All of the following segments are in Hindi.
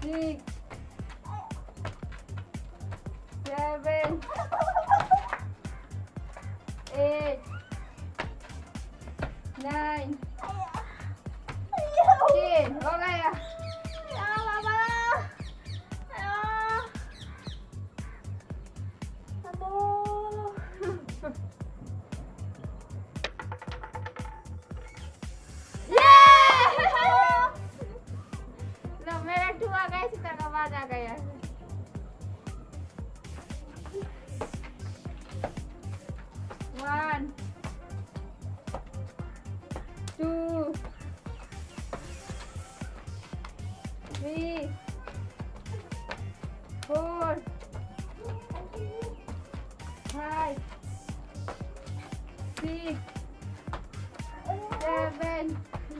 6 7 8 9 10 हो गया। मेरा 2 आ गया, शीतल का आवाज आ गया। 1 2 3 4 5 6 7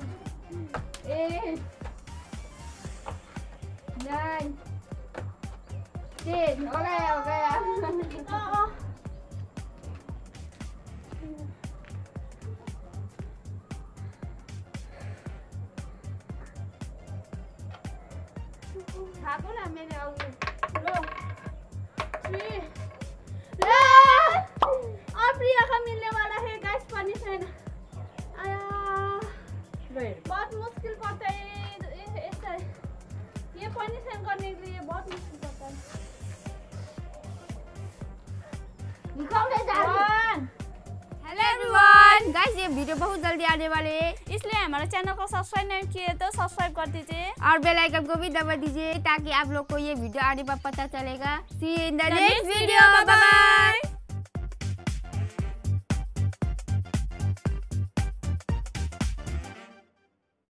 8 9 10 हो गया। ना मैंने लो 3 और प्रिया का मिलने वाला है गाइस पनिशमेंट। बहुत मुश्किल पड़ता है ऐसा, ये पनिशमेंट करने के लिए बहुत मुश्किल पड़ता है। हेलो एवरीवन, गाइस ये वीडियो बहुत जल्दी आने वाले है, इसलिए हमारे चैनल को सब्सक्राइब नहीं किए तो सब्सक्राइब कर दीजिए और बेल आइकन को भी दबा दीजिए ताकि आप लोग को ये वीडियो आने पर पता चलेगा। See you in the next video, bye bye.